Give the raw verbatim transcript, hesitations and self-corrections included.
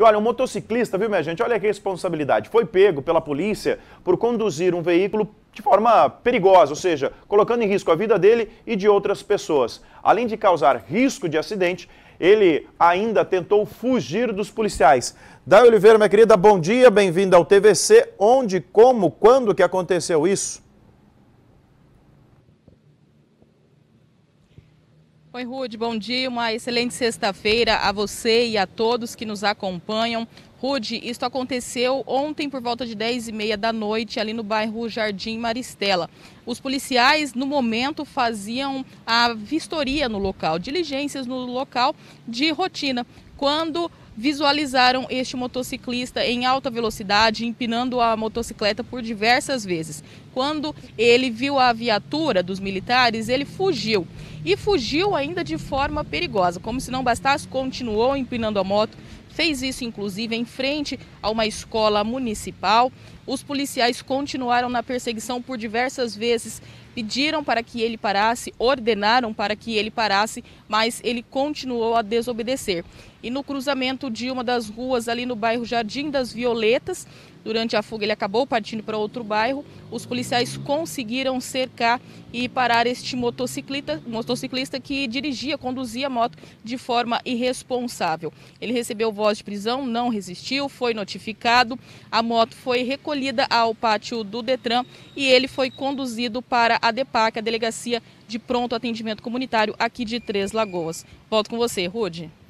E olha, um motociclista, viu, minha gente, olha que responsabilidade, foi pego pela polícia por conduzir um veículo de forma perigosa, ou seja, colocando em risco a vida dele e de outras pessoas. Além de causar risco de acidente, ele ainda tentou fugir dos policiais. Day Oliveira, minha querida, bom dia, bem-vinda ao T V C. Onde, como, quando que aconteceu isso? Oi, Rude, bom dia, uma excelente sexta-feira a você e a todos que nos acompanham. Rude, isso aconteceu ontem por volta de dez e meia da noite, ali no bairro Jardim Maristela. Os policiais, no momento, faziam a vistoria no local, diligências no local de rotina, quando visualizaram este motociclista em alta velocidade, empinando a motocicleta por diversas vezes. Quando ele viu a viatura dos militares, ele fugiu. E fugiu ainda de forma perigosa. Como se não bastasse, continuou empinando a moto. Fez isso, inclusive, em frente a uma escola municipal. Os policiais continuaram na perseguição por diversas vezes, pediram para que ele parasse, ordenaram para que ele parasse, mas ele continuou a desobedecer. E no cruzamento de uma das ruas ali no bairro Jardim das Violetas, durante a fuga ele acabou partindo para outro bairro, os policiais conseguiram cercar e parar este motociclista, motociclista que dirigia, conduzia a moto de forma irresponsável. Ele recebeu voz de prisão, não resistiu, foi notificado, a moto foi recolhida ao pátio do Detran e ele foi conduzido para a DEPAC, a Delegacia de Pronto Atendimento Comunitário aqui de Três Lagoas. Volto com você, Rude.